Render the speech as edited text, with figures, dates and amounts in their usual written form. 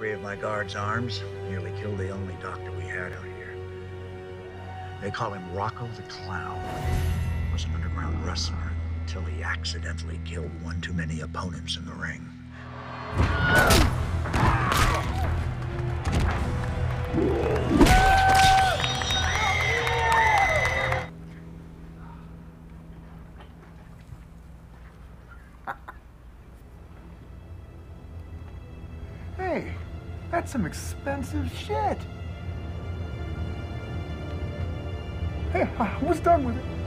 3 of my guards' arms. Nearly killed the only doctor we had out here. They call him Rocco the Clown. Was an underground wrestler until he accidentally killed one too many opponents in the ring. Hey, that's some expensive shit. Hey, I was done with it.